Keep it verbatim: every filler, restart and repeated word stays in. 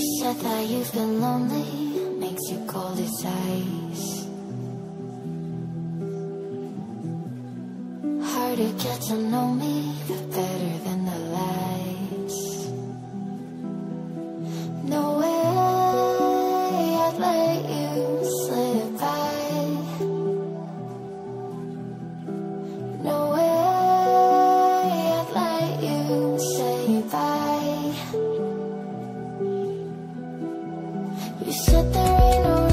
said that you've been lonely, makes you cold as ice. Hard to get to know me, but better than the lights. No way I'd let you slip by. No way I'd let you say bye. You said there ain't no